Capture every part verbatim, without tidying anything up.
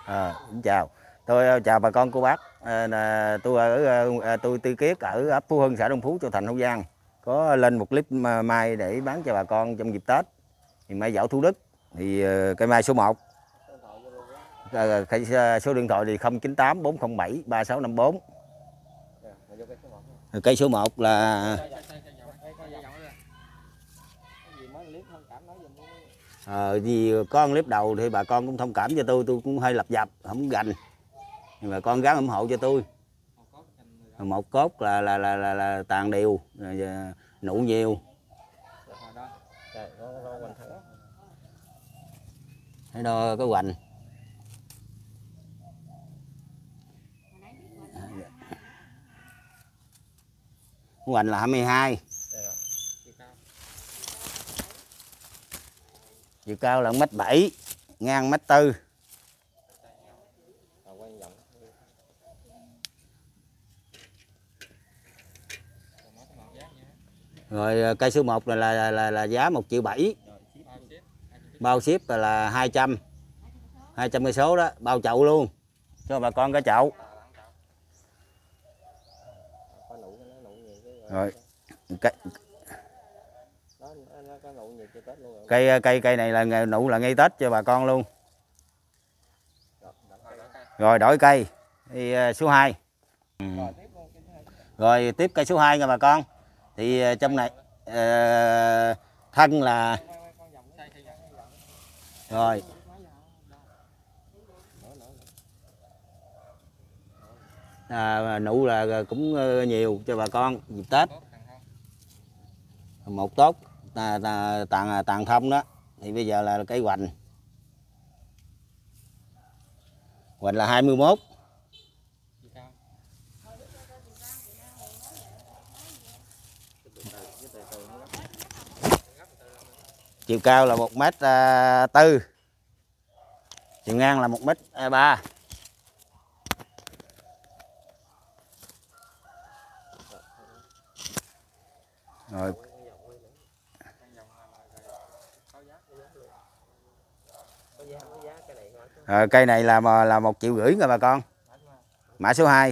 À, xin chào, tôi chào bà con cô bác. À, tôi ở tôi Tư Kiết ở ấp Phú Hưng, xã Đông Phú, Châu Thành, Hậu Giang. Có lên một clip mai để bán cho bà con trong dịp Tết. Thì mai Giảo Thủ Đức. Thì cây mai số một. À, số điện thoại thì không chín tám bốn không bảy ba sáu năm bốn. Cây số một là Ờ, vì có clip đầu thì bà con cũng thông cảm cho tôi, tôi cũng hơi lập dập, không gành. Nhưng mà con gắng ủng hộ cho tôi. Một cốt là là là là, là tàn đều, nụ nhiều. Thấy đo cái hoành. Hoành là hai mươi hai. Chiều cao là mét bảy, ngang mét tư. Rồi cây số một là là là, là giá một triệu bảy. Bao ship là, là hai trăm. hai trăm cây số đó, bao chậu luôn. Cho bà con cái chậu. Rồi. Cây cây cây, cây này là nụ là ngay Tết cho bà con luôn. Rồi đổi cây thì số hai. Ừ. Rồi tiếp cây số hai nha bà con. Thì trong này uh, thân là rồi à, nụ là cũng nhiều cho bà con dịp Tết. Một tốt tàn tàn tàn thông đó. Thì bây giờ là cây hoành. Hoành là hai mươi mốt. Chiều cao là một mét tư. Chiều ngang là một mét ba. Rồi. À, cây này là là một triệu rưỡi nha bà con. Mã số hai.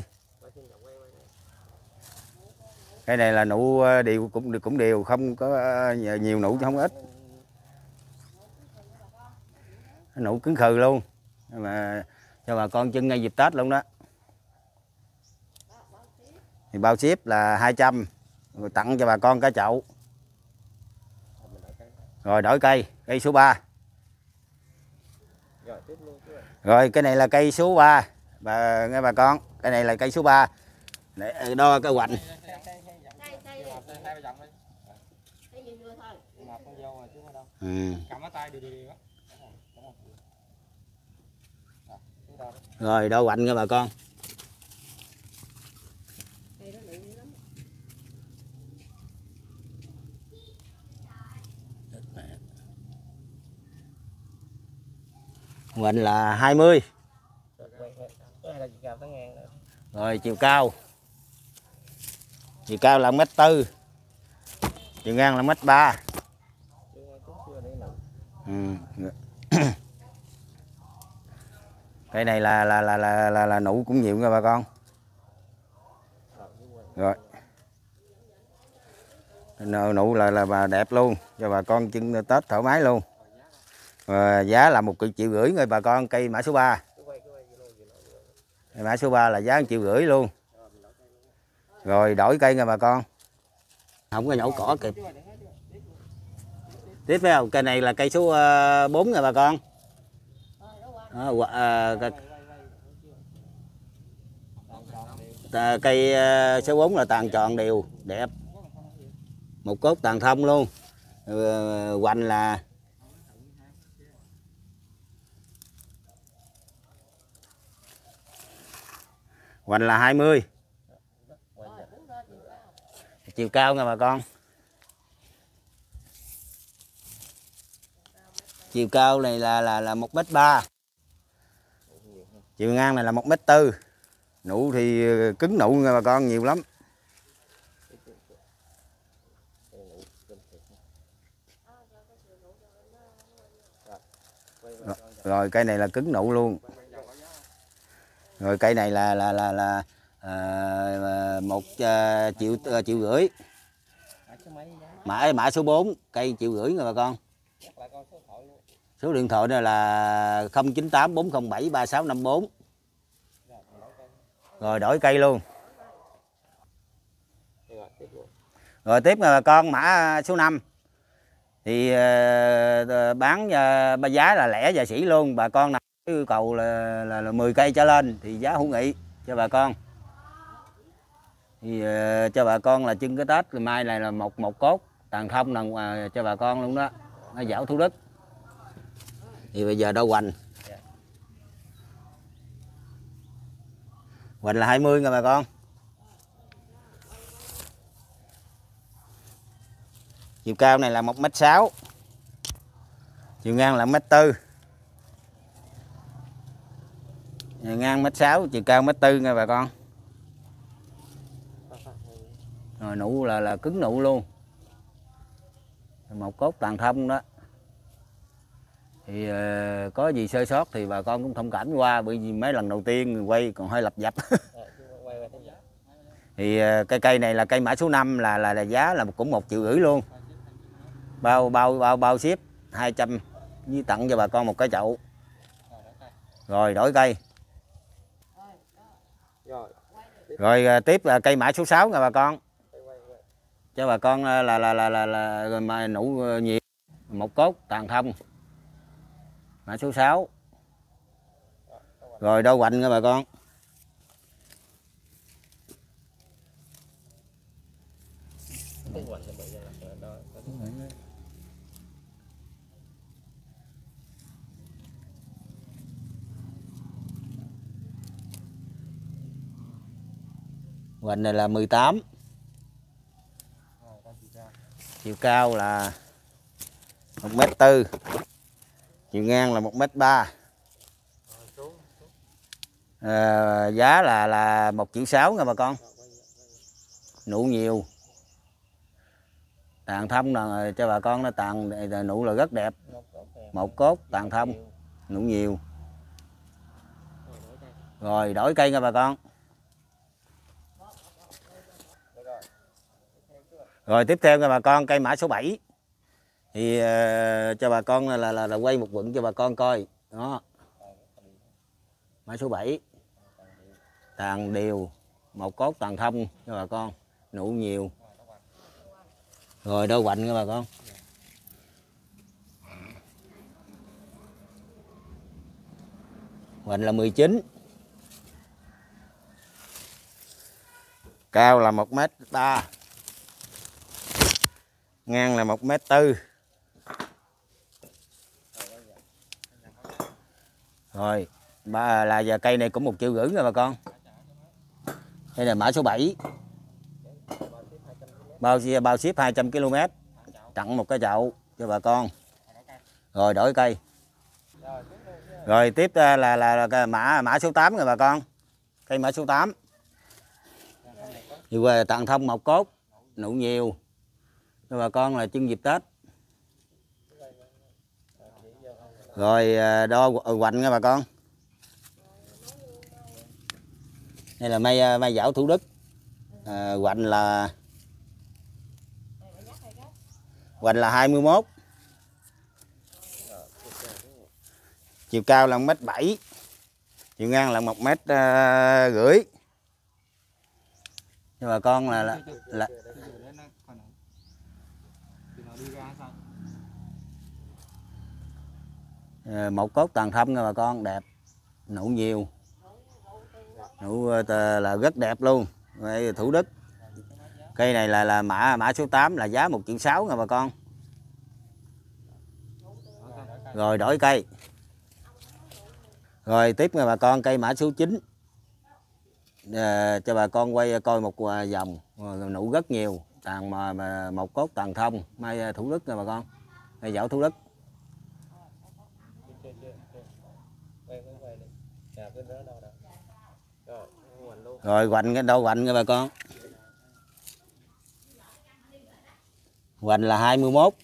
Cây này là nụ đều cũng cũng đều, không có nhiều nụ chứ không ít. Nụ cứng khừ luôn. Mà cho bà con chân ngay dịp Tết luôn đó. Thì bao ship là hai trăm. Rồi tặng cho bà con cái chậu. Rồi đổi cây, cây số ba. Rồi cái này là cây số ba. Bà nghe bà con, cái này là cây số ba. Để đo cái hoành. Ừ. Rồi đo hoành nha bà con. Hoành là hai mươi. Rồi chiều cao. Chiều cao là mét tư. Chiều ngang là mét ba. Ừ. Cái này là là là là là, là nụ cũng nhiều nha bà con. Rồi. Nụ là là bà đẹp luôn cho bà con chân Tết thoải mái luôn. Và giá là một triệu rưỡi người bà con. Cây mã số ba. Mã số ba là giá một triệu rưỡi luôn. Rồi đổi cây nha bà con. Không có nhổ cỏ kịp. Tiếp theo cây này là cây số bốn nha bà con. Đó, à, cây số bốn là tàn tròn đều đẹp. Một cốt tàn thông luôn. Hoành là hoành là hai mươi. Chiều cao nha bà con. Chiều cao này là là là một mét ba. Chiều ngang này là một mét tư. Nụ thì cứng nụ nha bà con, nhiều lắm. Rồi cây này là cứng nụ luôn. Rồi cây này là là là là à, một à, triệu à, triệu rưỡi. Mã mã số bốn cây triệu rưỡi rồi bà con. Số điện thoại này là không chín tám bốn không bảy ba sáu năm bốn. Rồi đổi cây luôn. Rồi tiếp là bà con mã số năm. Thì uh, bán uh, giá là lẻ và sỉ luôn. Bà con nào yêu cầu là, là, là mười cây trở lên thì giá hữu nghị cho bà con. Thì uh, cho bà con là trưng cái Tết, mai này là một một cốt tàn thông là uh, cho bà con luôn đó. Nó dảo Thủ Đức. Thì bây giờ đâu hoành. Hoành là hai mươi nha bà con. Chiều cao này là một mét sáu. Chiều ngang là một mét tư. Ngang một mét sáu, chiều cao một mét tư nha bà con. Rồi nụ là là cứng nụ luôn. Một cốt toàn thông đó. Thì uh, có gì sơ sót thì bà con cũng thông cảm qua, bởi vì mấy lần đầu tiên quay còn hơi lập dập. Thì uh, cây cây này là cây mã số năm là là, là giá là cũng một triệu rưỡi luôn. Bao bao bao bao ship hai trăm với tặng cho bà con một cái chậu. Rồi đổi cây. Rồi uh, tiếp là cây mã số sáu nha bà con. Cho bà con là là là là là, là mà nụ nhiều, một cốt toàn thông. Mã số sáu. Rồi đau hoành nha bà con. Hoành này là mười tám. Chiều cao là một mét tư. Chiều ngang là một mét ba. À, giá là là một triệu sáu nha bà con. Nụ nhiều. Tàn thông là cho bà con, nó tàn nụ là rất đẹp. Một cốt tàn thông, nụ nhiều. Rồi đổi cây nha bà con. Rồi tiếp theo nha bà con, cây mã số bảy. Thì uh, cho bà con là, là là quay một quận cho bà con coi. Đó. Mã số bảy. Tàn đều, một cốt tàn thông cho bà con, nụ nhiều. Rồi đôi hoành nha bà con. Hoành là mười chín. Cao là một mét ba. Ngang là một mét tư. Rồi ba là giờ cây này cũng một triệu rưỡi rồi bà con. Đây là mã số bảy. Bao bao ship hai trăm ki lô mét. Tặng một cái chậu cho bà con. Rồi đổi cây. Rồi tiếp là là, là, là mã mã số tám rồi bà con. Cây mã số tám. Thì về tặng thông một cốt, nụ nhiều. Cho bà con là trưng dịp Tết. Rồi đo hoành nha bà con. Đây là mai mai dảo Thủ Đức. À, hoành là hoành là hai mươi mốt. Chiều cao là một mét bảy. Chiều ngang là một mét rưỡi. Nhưng bà con là là, là một cốt toàn thông nha bà con, đẹp, nụ nhiều. Nụ là rất đẹp luôn. Đây, Thủ Đức. Cây này là là mã mã số tám là giá một triệu sáu nha bà con. Rồi đổi cây. Rồi tiếp nha bà con, cây mã số chín. À, cho bà con quay coi một vòng, nụ rất nhiều, tàn mà, mà một cốt tàn thông, mai Thủ Đức nha bà con. Mai dảo Thủ Đức. Rồi hoành cái đâu hoành nha bà con. Hoành là hai mươi mốt.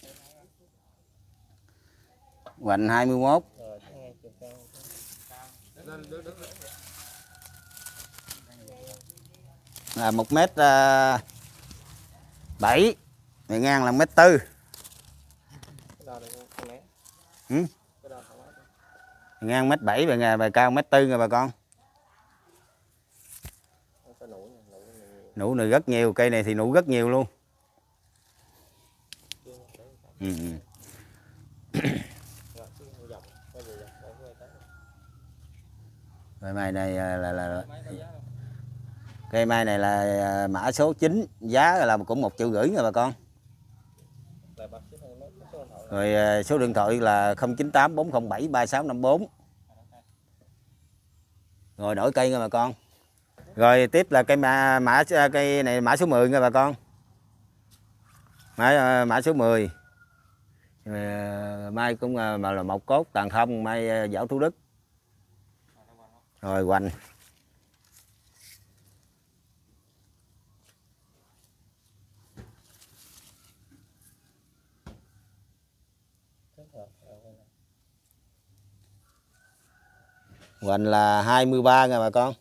Hoành hai mươi mốt. là một mét uh, bảy, bề ngang là mét tư. Ừ? Ngang mét bảy, bề ngang bề cao mét tư nha bà con. Nụ này rất nhiều, cây này thì nụ rất nhiều luôn. Ừ. Cây mai này là, là, là cây mai này là mã số chín, giá là cũng một triệu rưỡi nha bà con. Rồi số điện thoại là không chín tám bốn không bảy ba sáu năm bốn. Rồi đổi cây nha bà con. Rồi tiếp là cây mã, mã cây này mã số mười nha bà con. Mã, mã số mười. Mai cũng mà là một cốt tàn thông, mai Võ Thủ Đức. Rồi hoành. Hoành là hai mươi ba nha bà con.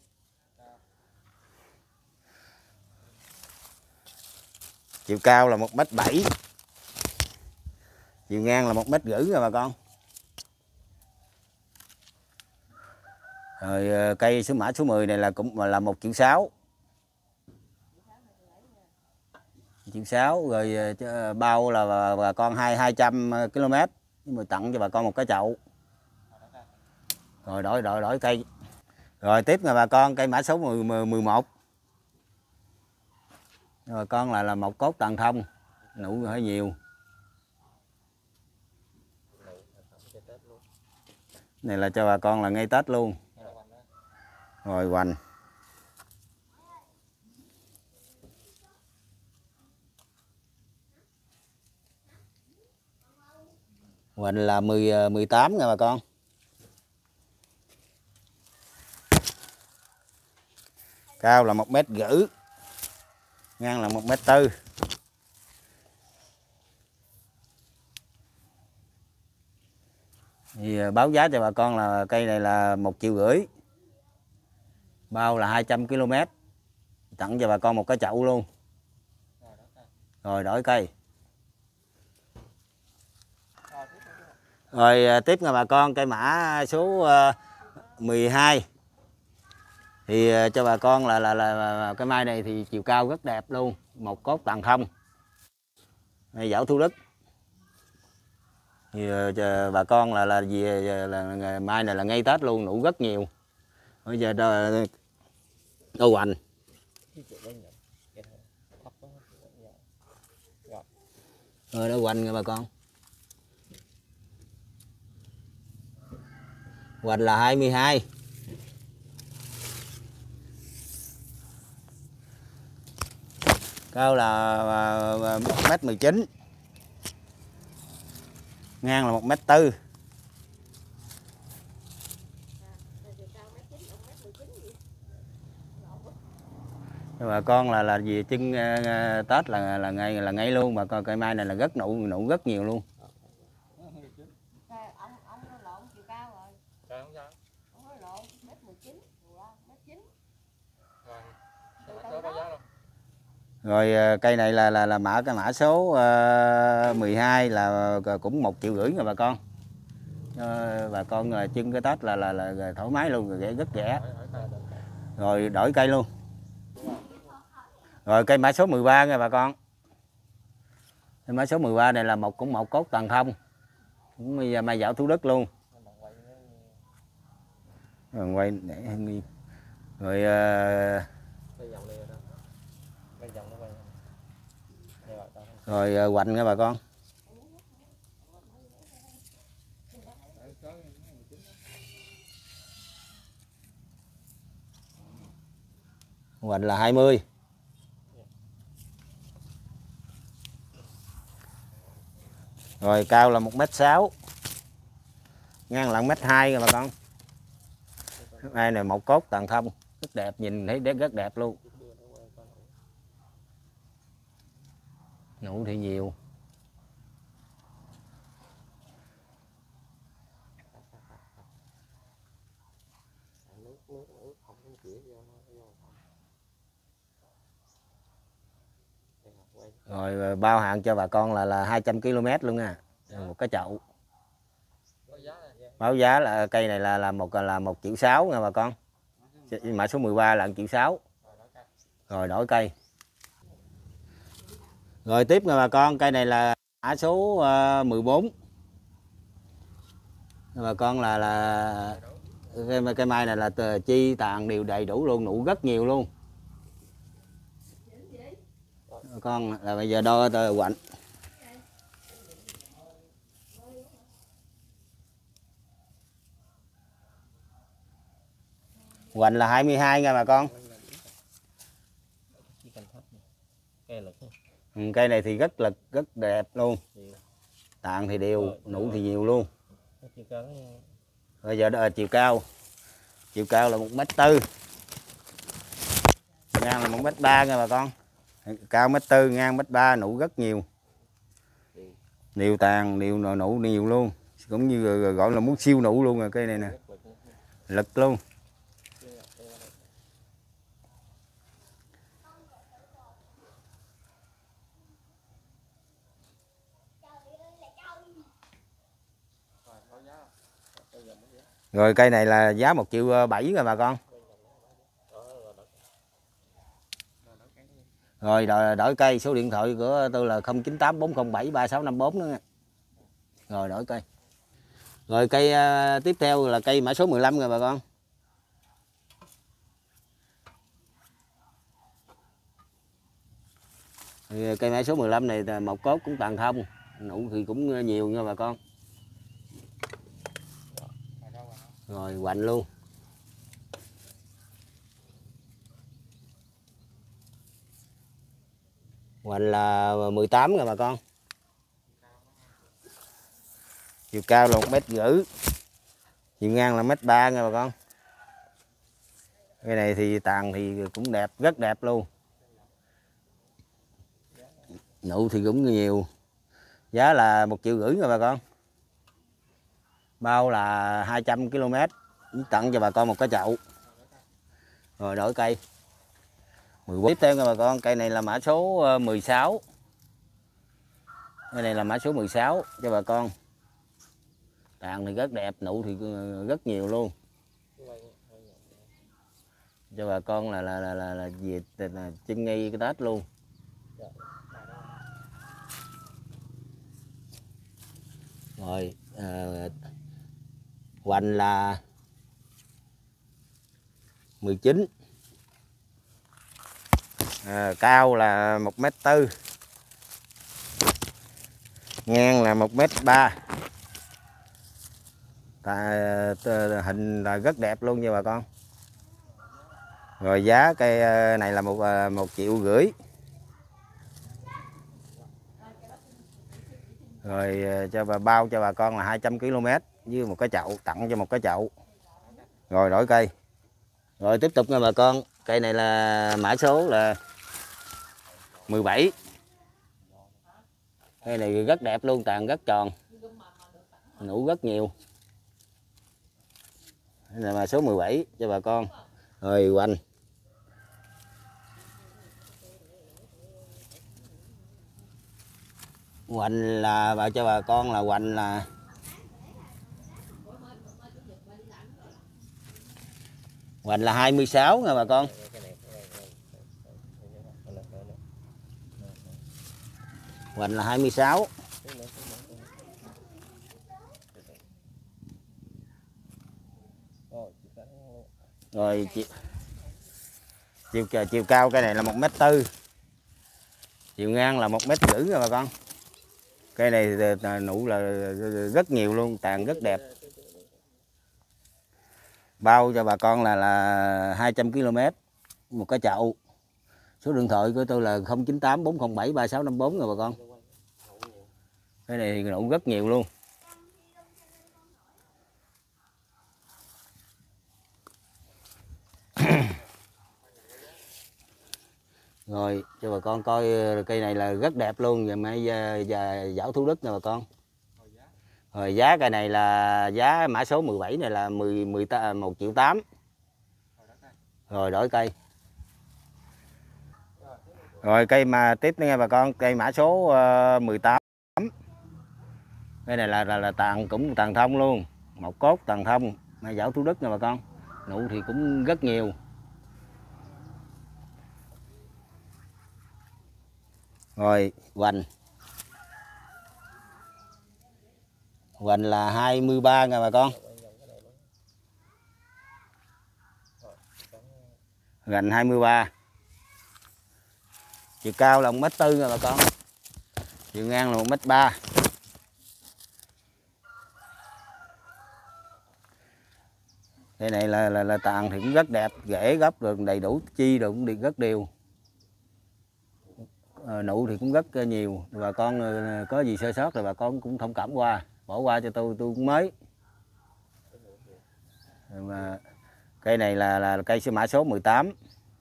Chiều cao là một mét bảy. Chiều ngang là một mét rưỡi nha bà con. Rồi cây số mã số mười này là cũng là một triệu sáu. Triệu sáu rồi bao là bà, bà con hai hai trăm ki lô mét, mới tặng cho bà con một cái chậu. Rồi đổi đổi đổi cây. Rồi tiếp nha bà con, cây mã số mười một. Bà con là là một cốt tàn thông, nụ hơi nhiều. Này là cho bà con là ngay Tết luôn. Rồi hoành. Hoành là mười, mười tám nha bà con. Cao là một mét rưỡi. Ngang là một mét tư. Thì báo giá cho bà con là cây này là một triệu rưỡi. Bao là hai trăm ki lô mét. Tặng cho bà con một cái chậu luôn. Rồi đổi cây. Rồi tiếp nha bà con, cây mã số mười hai. Thì cho bà con là là, là, là cái mai này thì chiều cao rất đẹp luôn, một cốt tàn thông. Này Võ Thủ Đức. Thì cho bà con là là gì là, là mai này là ngay Tết luôn, nụ rất nhiều. Bây giờ đâu, đâu hoành. Rồi đâu hoành nha bà con. Hoành là hai mươi hai. Cao là một mét mười chín. Ngang là một mét tư. Bà con là là gì chân uh, Tết là là ngay là ngay luôn, bà con cây mai này là rất nụ nụ rất nhiều luôn. Rồi cây này là là là mã cái mã số uh, mười hai là cũng một triệu rưỡi nha bà con. Uh, bà con uh, chân cái Tết là là là thoải mái luôn, rồi rất rẻ. Rồi đổi cây luôn. Rồi cây mã số mười ba nha bà con. Cây mã số mười ba này là một cũng một cốt tàn thông. Cũng bây giờ mai Võ Thủ Đức luôn. Rồi quay để nghi. Rồi uh, rồi uh, hoành nha bà con. Hoành là hai mươi. Rồi cao là một mét sáu. Ngang là một mét hai nha bà con. Đây này một cốt tàn thông, rất đẹp, nhìn thấy rất đẹp luôn. Nụ thì nhiều. Rồi bao hạn cho bà con là là hai trăm ki lô mét luôn nha. Một cái chậu. Báo giá là cây này là là một là một triệu sáu nha bà con. Mã số mười ba là một triệu sáu. Rồi đổi cây. Rồi tiếp nha bà con, cây này là mã số uh, mười bốn. Bà con là là cây, cây mai này là chi tàn đều đầy đủ luôn, nụ rất nhiều luôn. Bà con là bây giờ đo quạnh. Hoành là hai mươi hai nha bà con. Ừ, cây này thì rất lực, rất đẹp luôn. Tàn thì đều, nụ thì nhiều luôn. Bây giờ đó là chiều cao. Chiều cao là một mét tư. Ngang là một mét ba nha bà con. Cao mét tư, ngang mét ba, nụ rất nhiều. Nhiều tàn, nhiều nụ nhiều luôn. Cũng như gọi là muốn siêu nụ luôn rồi cây này nè. Lực luôn. Rồi cây này là giá một triệu bảy rồi bà con. Rồi đổi, đổi cây, số điện thoại của tôi là không chín tám bốn không bảy ba sáu năm bốn nữa nha. Rồi đổi cây. Rồi cây uh, tiếp theo là cây mã số mười lăm rồi bà con. Thì cây mã số mười lăm này một cốt cũng tàn thông, nụ thì cũng nhiều nha bà con. Rồi hoành luôn. Hoành là mười tám rồi bà con. Chiều cao là một mét rưỡi. Chiều ngang là mét ba nha bà con. Cái này thì tàn thì cũng đẹp, rất đẹp luôn. Nụ thì cũng nhiều. Giá là một triệu rưỡi nha bà con. Bao là hai trăm ki lô mét. Tặng cho bà con một cái chậu. Rồi đổi cây. mười bốn. Tiếp theo nha bà con, cây này là mã số mười sáu. Cây này là mã số mười sáu cho bà con. Tàn thì rất đẹp, nụ thì rất nhiều luôn. Cho bà con là là là là, là gì là chân nghi cái Tết luôn. Rồi à, hoành là mười chín. À, cao là một mét tư. Ngang là một mét ba. Hình là rất đẹp luôn nha bà con. Rồi giá cây này là một một triệu rưỡi. Rồi cho bà bao cho bà con là hai trăm ki lô mét với một cái chậu, tặng cho một cái chậu. Rồi đổi cây. Rồi tiếp tục nha bà con, cây này là mã số là mười bảy. Cây này rất đẹp luôn, tàn rất tròn. Nụ rất nhiều. Đây là mã số mười bảy cho bà con. Rồi hoành. Hoành là bà cho bà con là hoành là hoành là hai mươi sáu nha bà con. Hoành là hai mươi sáu. Rồi chiều, chiều chiều cao cây này là một mét tư. Chiều ngang là một mét rưỡi nha bà con. Cây này nụ là rất nhiều luôn, tàn rất đẹp. Bao cho bà con là là hai trăm ki lô mét một cái chậu. Số điện thoại của tôi là không chín tám bốn không bảy ba sáu năm bốn rồi bà con. Cái này nụ rất nhiều luôn. Rồi cho bà con coi cây này là rất đẹp luôn. Và mấy và Giảo Thủ Đức nè bà con. Rồi giá cây này là giá mã số mười bảy này là mười, mười, một triệu tám. Rồi đổi cây. Rồi cây mà tiếp nữa nha bà con, cây mã số uh, mười tám. Cây này là là, là tàn cũng tàn thông luôn, một cốt tàn thông, mai dảo Thủ Đức nha bà con. Nụ thì cũng rất nhiều. Rồi hoành. Hoành là hai mươi ba nha bà con. Hoành hai mươi ba. Chiều cao là một mét tư nha bà con. Chiều ngang là một mét ba. Cây này là, là là tàn thì cũng rất đẹp, rễ gốc rồi đầy đủ chi rồi cũng đi rất đều. À, nụ thì cũng rất nhiều. Bà con có gì sơ sót thì bà con cũng thông cảm qua, bỏ qua cho tôi, tôi cũng mới. Mà cây này là là cây mã số mười tám.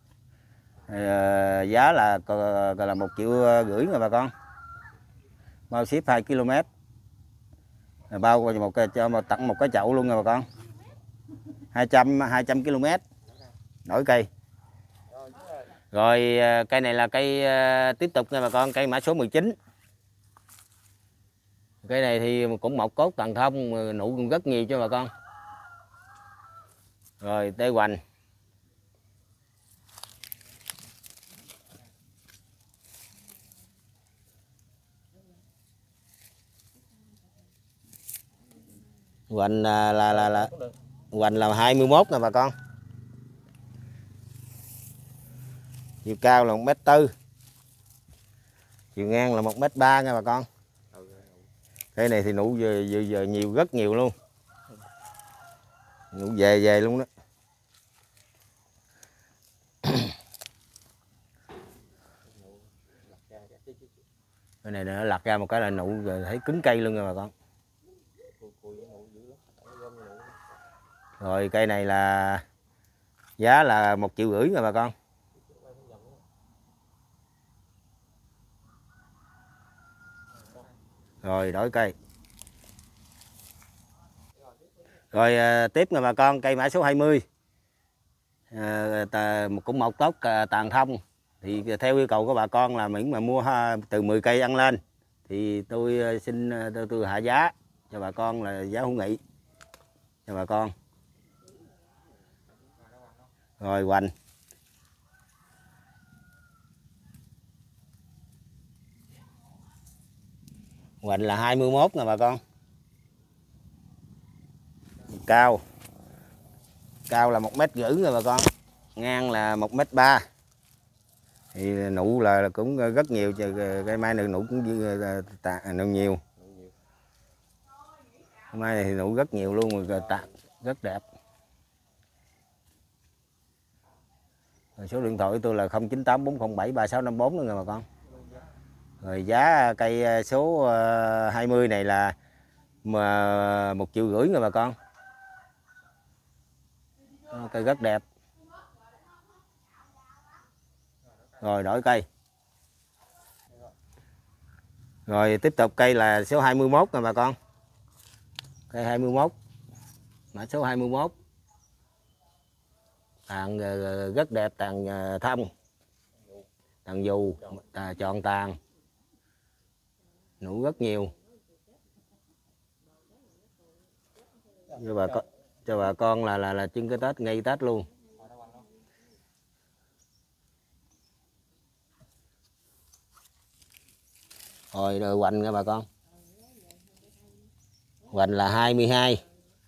À, giá là là một triệu rưỡi nha bà con. Bao ship hai ki lô mét. Bao một cái cho một tặng một cái chậu luôn nha bà con. hai trăm hai trăm ki lô mét đổi cây. Rồi cây này là cây tiếp tục nha bà con, cây mã số mười chín. Cây này thì cũng một cốt tàn thông, nụ cũng rất nhiều cho bà con. Rồi tê hoành. Hoành là là là, là hoành là hai mươi mốt nè bà con. Chiều cao là một mét tư. Chiều ngang là một mét ba nha bà con. Cây này thì nụ giờ, giờ, giờ nhiều, rất nhiều luôn. Nụ về về luôn đó. Cái này nó lặt ra một cái là nụ rồi thấy cứng cây luôn nha bà con. Rồi cây này là giá là một triệu rưỡi nha bà con. Rồi đổi cây. Rồi à, tiếp nha bà con, cây mã số hai mươi. À, tà, cũng một cốt tàn thông. Thì theo yêu cầu của bà con là miễn mà mua từ mười cây ăn lên thì tôi xin tôi, tôi hạ giá cho bà con là giá hữu nghị cho bà con. Rồi hoành. Hoành là hai mươi mốt nè bà con. Cao. Cao là một mét rưỡi nè bà con. Ngang là một mét ba. Thì nụ là cũng rất nhiều, cây mai này nụ cũng nụ nhiều. Mai này thì nụ rất nhiều luôn, rồi tạc rất đẹp. Rồi số điện thoại của tôi là không chín tám bốn không bảy ba sáu năm bốn nữa nè bà con. Rồi giá cây số hai mươi này là một triệu rưỡi nè bà con. Cây rất đẹp. Rồi đổi cây. Rồi tiếp tục cây là số hai mươi mốt nè bà con. Cây hai mươi mốt. Mã số hai mươi mốt. Tàn rất đẹp, tàn thông. Tàn dù, tàn tròn tàn. Nụ rất nhiều. Cho bà con, cho bà con là là là trưng cái Tết, ngay Tết luôn. Rồi rồi hoành nha bà con. Hoành là hai mươi hai.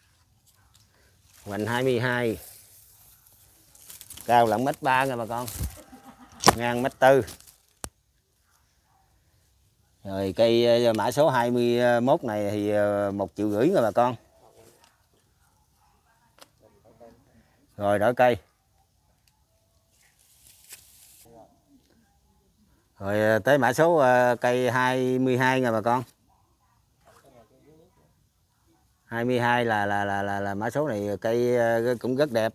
Hoành hai mươi hai. Cao là một mét ba nha bà con. Ngang mét tư. Rồi cây mã số hai mươi mốt này thì một triệu rưỡi nha bà con. Rồi đổi cây. Rồi tới mã số cây hai mươi hai nha bà con. hai mươi hai là là là là, là mã số này cây cũng rất đẹp.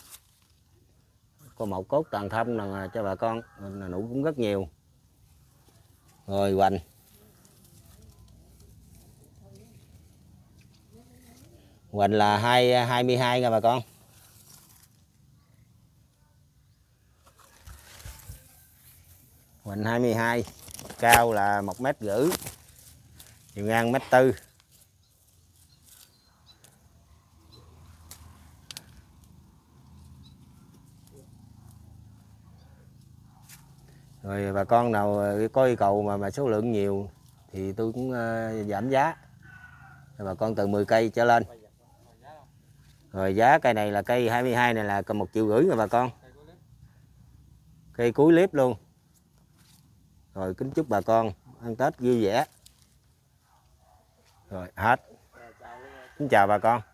Có một cốt tàn thông là cho bà con, nụ cũng rất nhiều. Rồi hoành. Hoành là hai hai mươi hai nha bà con. Mình hai mươi hai, cao là một mét rưỡi, chiều ngang mét tư. Rồi bà con nào có yêu cầu mà mà số lượng nhiều thì tôi cũng uh, giảm giá. Rồi bà con từ mười cây trở lên. Rồi giá cây này là cây hai mươi hai này là còn một triệu rưỡi rồi bà con. Cây cuối clip luôn. Rồi kính chúc bà con ăn Tết vui vẻ. Rồi hết. Xin chào bà con.